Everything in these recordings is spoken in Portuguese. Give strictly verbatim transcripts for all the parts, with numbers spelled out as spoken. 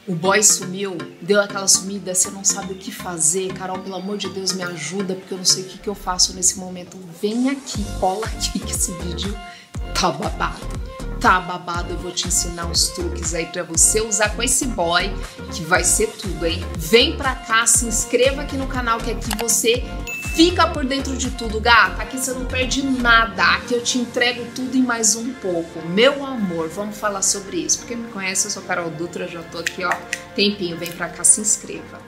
O boy sumiu, deu aquela sumida, você não sabe o que fazer. Carol, pelo amor de Deus, me ajuda, porque eu não sei o que, que eu faço nesse momento. Vem aqui, cola aqui, que esse vídeo tá babado. Tá babado, eu vou te ensinar uns truques aí pra você usar com esse boy, que vai ser tudo, hein? Vem pra cá, se inscreva aqui no canal, que aqui você fica por dentro de tudo, gata. Aqui você não perde nada, aqui eu te entrego tudo e mais um pouco. Meu amor, vamos falar sobre isso. Porque me conhece, eu sou Carol Dutra, já tô aqui, ó, tempinho. Vem pra cá, se inscreva.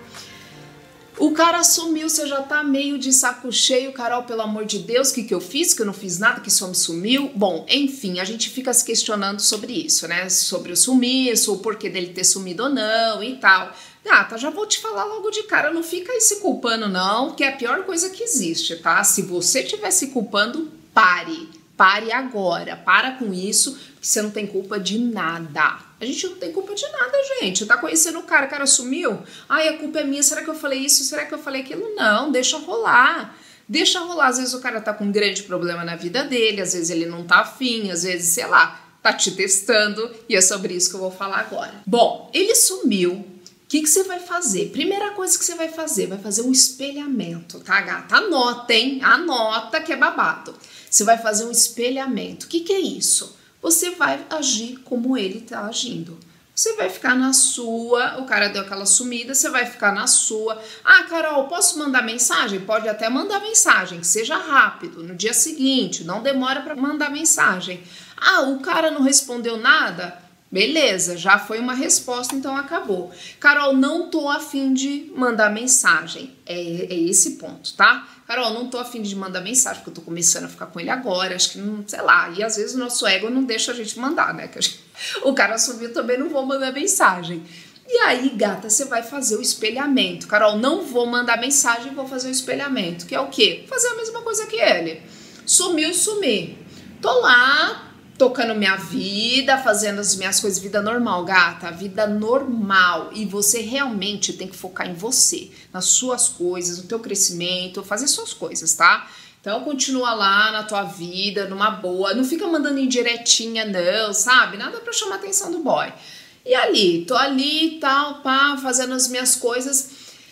O cara sumiu, você já tá meio de saco cheio. Carol, pelo amor de Deus, o que que eu fiz? Que eu não fiz nada, que só me sumiu. Bom, enfim, a gente fica se questionando sobre isso, né? Sobre o sumiço, o porquê dele ter sumido ou não e tal. Gata, já vou te falar logo de cara, não fica aí se culpando não, que é a pior coisa que existe, tá? Se você estiver se culpando, pare. Pare agora, para com isso, porque você não tem culpa de nada. A gente não tem culpa de nada, gente. Tá conhecendo o cara, o cara sumiu? Ai, a culpa é minha, será que eu falei isso? Será que eu falei aquilo? Não, deixa rolar. Deixa rolar, às vezes o cara tá com um grande problema na vida dele, às vezes ele não tá afim, às vezes, sei lá, tá te testando, e é sobre isso que eu vou falar agora. Bom, ele sumiu. O que, que você vai fazer? Primeira coisa que você vai fazer, vai fazer um espelhamento, tá, gata? Anota, hein? Anota que é babado. Você vai fazer um espelhamento. O que, que é isso? Você vai agir como ele tá agindo. Você vai ficar na sua, o cara deu aquela sumida, você vai ficar na sua. Ah, Carol, posso mandar mensagem? Pode até mandar mensagem, que seja rápido, no dia seguinte, não demora para mandar mensagem. Ah, o cara não respondeu nada? Beleza, já foi uma resposta, então acabou. Carol, não tô afim de mandar mensagem. É, é esse ponto, tá? Carol, não tô afim de mandar mensagem, porque eu tô começando a ficar com ele agora, acho que não, sei lá, e às vezes o nosso ego não deixa a gente mandar, né? Que a gente, o cara subiu, também não vou mandar mensagem. E aí, gata, você vai fazer o espelhamento. Carol, não vou mandar mensagem, vou fazer o espelhamento, que é o quê? Fazer a mesma coisa que ele. Sumiu, sumi. Tô lá, tocando minha vida, fazendo as minhas coisas, vida normal, gata, vida normal. E você realmente tem que focar em você, nas suas coisas, no teu crescimento, fazer suas coisas, tá? Então continua lá na tua vida, numa boa, não fica mandando indiretinha não, sabe? Nada pra chamar a atenção do boy. E ali, tô ali e tal, pá, fazendo as minhas coisas.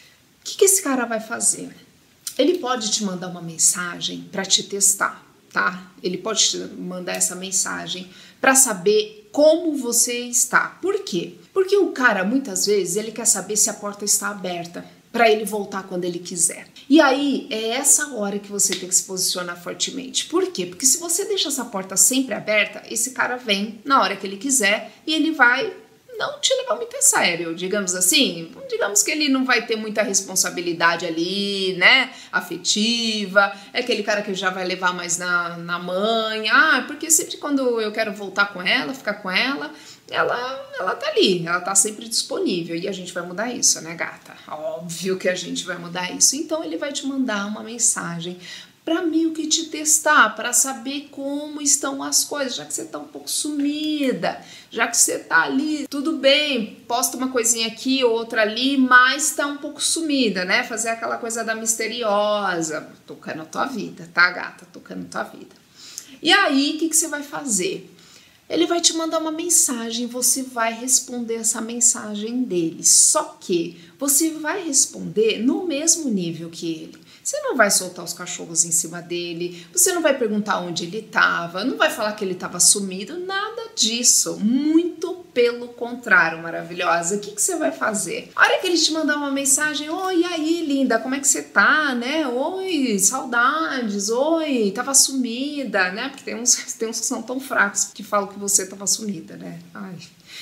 O que que esse cara vai fazer? Ele pode te mandar uma mensagem pra te testar, tá? Ele pode te mandar essa mensagem para saber como você está. Por quê? Porque o cara, muitas vezes, ele quer saber se a porta está aberta para ele voltar quando ele quiser. E aí, é essa hora que você tem que se posicionar fortemente. Por quê? Porque se você deixa essa porta sempre aberta, esse cara vem na hora que ele quiser e ele vai não te levar muito a sério, digamos assim. Digamos que ele não vai ter muita responsabilidade ali, né, afetiva, é aquele cara que já vai levar mais na, na mãe. Ah, porque sempre quando eu quero voltar com ela, ficar com ela, ela, ela tá ali, ela tá sempre disponível, e a gente vai mudar isso, né, gata? Óbvio que a gente vai mudar isso. Então ele vai te mandar uma mensagem para meio que te testar, para saber como estão as coisas, já que você tá um pouco sumida, já que você tá ali, tudo bem, posta uma coisinha aqui, outra ali, mas tá um pouco sumida, né? Fazer aquela coisa da misteriosa, tocando a tua vida, tá, gata? Tocando a tua vida. E aí, o que que você vai fazer? Ele vai te mandar uma mensagem, você vai responder essa mensagem dele, só que você vai responder no mesmo nível que ele. Você não vai soltar os cachorros em cima dele, você não vai perguntar onde ele estava, não vai falar que ele estava sumido, nada disso. Muito pelo contrário, maravilhosa. O que que você vai fazer? A hora que ele te mandar uma mensagem, oi, e aí, linda, como é que você tá, né? Oi, saudades, oi, tava sumida, né? Porque tem uns, tem uns que são tão fracos que falam que você tava sumida, né? Ai,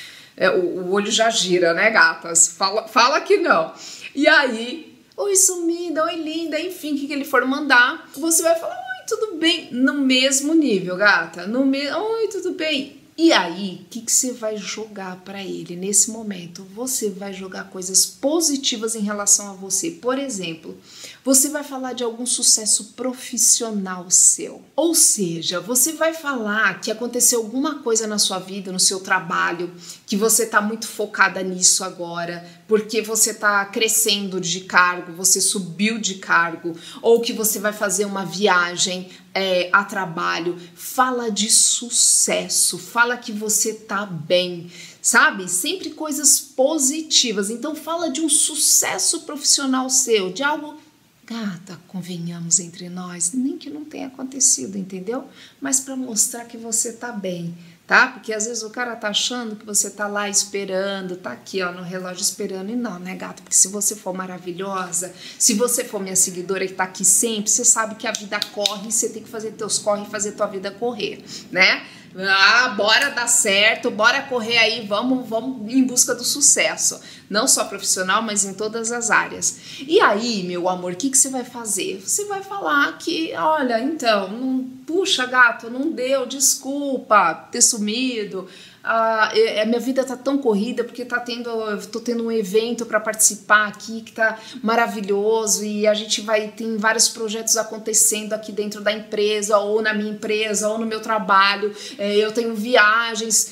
é, o, o olho já gira, né, gatas? Fala, fala que não. E aí... Oi, sumida, oi, linda, enfim, o que, que ele for mandar, você vai falar, oi, tudo bem, no mesmo nível, gata, no me... oi, tudo bem. E aí, o que, que você vai jogar para ele nesse momento? Você vai jogar coisas positivas em relação a você. Por exemplo, você vai falar de algum sucesso profissional seu. Ou seja, você vai falar que aconteceu alguma coisa na sua vida, no seu trabalho, que você está muito focada nisso agora, porque você está crescendo de cargo, você subiu de cargo, ou que você vai fazer uma viagem é, a trabalho. Fala de sucesso, fala que você tá bem, sabe? Sempre coisas positivas. Então fala de um sucesso profissional seu, de algo, gata, convenhamos entre nós, nem que não tenha acontecido, entendeu? Mas para mostrar que você tá bem, tá? Porque às vezes o cara tá achando que você tá lá esperando, tá aqui, ó, no relógio esperando, e não, né, gata? Porque se você for maravilhosa, se você for minha seguidora e tá aqui sempre, você sabe que a vida corre, você tem que fazer teus corre e fazer tua vida correr, né? Ah, bora dar certo, bora correr aí, vamos, vamos em busca do sucesso. Não só profissional, mas em todas as áreas. E aí, meu amor, o que, que você vai fazer? Você vai falar que, olha, então, não, puxa, gato, não deu, desculpa ter sumido. Ah, a minha vida tá tão corrida porque tá tendo, eu tô tendo um evento para participar aqui que tá maravilhoso e a gente vai tem vários projetos acontecendo aqui dentro da empresa ou na minha empresa ou no meu trabalho. É, eu tenho viagens.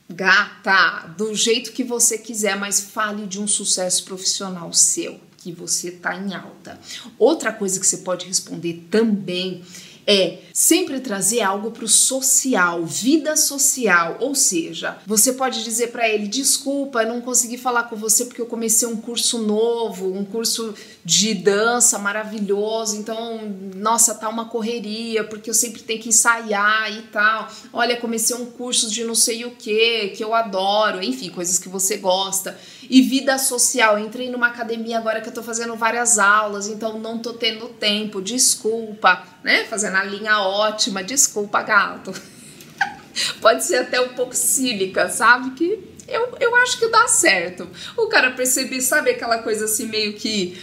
Gata, do jeito que você quiser, mas fale de um sucesso profissional seu, que você tá em alta. Outra coisa que você pode responder também é sempre trazer algo para o social, vida social, ou seja, você pode dizer para ele, desculpa, eu não consegui falar com você porque eu comecei um curso novo, um curso de dança maravilhoso, então, nossa, tá uma correria, porque eu sempre tenho que ensaiar e tal, olha, comecei um curso de não sei o que, que eu adoro, enfim, coisas que você gosta. E vida social, entrei numa academia agora que eu tô fazendo várias aulas, então não tô tendo tempo, desculpa, né, fazendo a linha ótima, desculpa, gato. Pode ser até um pouco cínica, sabe, que eu, eu acho que dá certo. O cara perceber, sabe aquela coisa assim meio que,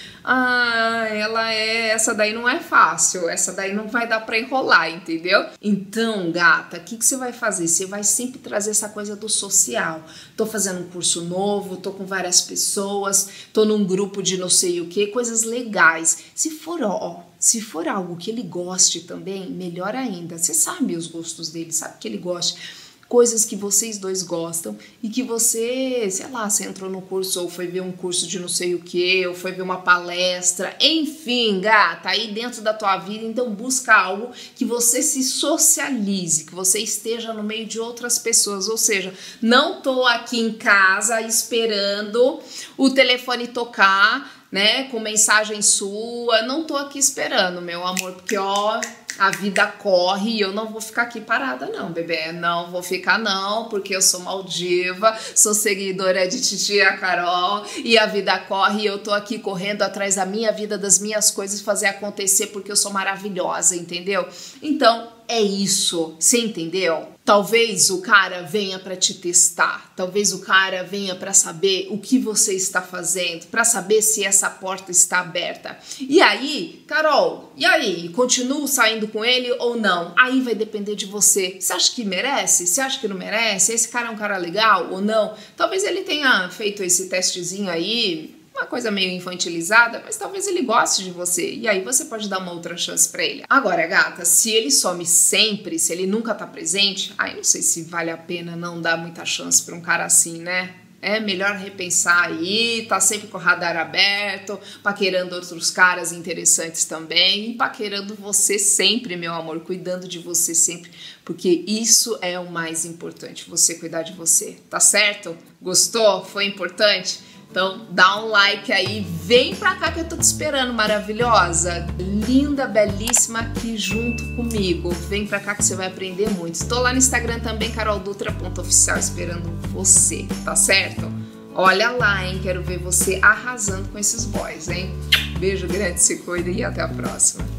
ah, ela é, essa daí não é fácil, essa daí não vai dar pra enrolar, entendeu? Então, gata, o que, que você vai fazer? Você vai sempre trazer essa coisa do social. Tô fazendo um curso novo, tô com várias pessoas, tô num grupo de não sei o que, coisas legais. Se for, ó, se for algo que ele goste também, melhor ainda. Você sabe os gostos dele, sabe que ele gosta. Coisas que vocês dois gostam e que você, sei lá, você entrou no curso ou foi ver um curso de não sei o que, ou foi ver uma palestra, enfim, gata, aí dentro da tua vida, então busca algo que você se socialize, que você esteja no meio de outras pessoas, ou seja, não tô aqui em casa esperando o telefone tocar, né, com mensagem sua, não tô aqui esperando, meu amor, porque ó, a vida corre e eu não vou ficar aqui parada não, bebê, não vou ficar não, porque eu sou Maldiva, sou seguidora de Titia Carol e a vida corre e eu tô aqui correndo atrás da minha vida, das minhas coisas, fazer acontecer porque eu sou maravilhosa, entendeu? Então, é isso, você entendeu? Talvez o cara venha para te testar, talvez o cara venha para saber o que você está fazendo, para saber se essa porta está aberta. E aí, Carol, e aí, continuo saindo com ele ou não? Aí vai depender de você. Você acha que merece? Você acha que não merece? Esse cara é um cara legal ou não? Talvez ele tenha feito esse testezinho aí, uma coisa meio infantilizada, mas talvez ele goste de você e aí você pode dar uma outra chance pra ele. Agora, gata, se ele some sempre, se ele nunca tá presente, aí não sei se vale a pena não dar muita chance pra um cara assim, né? É melhor repensar aí, tá sempre com o radar aberto, paquerando outros caras interessantes também e paquerando você sempre, meu amor, cuidando de você sempre, porque isso é o mais importante, você cuidar de você, tá certo? Gostou? Foi importante? Então dá um like aí, vem pra cá que eu tô te esperando, maravilhosa, linda, belíssima aqui junto comigo. Vem pra cá que você vai aprender muito. Estou lá no Instagram também, carol dutra ponto oficial, esperando você, tá certo? Olha lá, hein, quero ver você arrasando com esses boys, hein? Beijo grande, se cuida e até a próxima.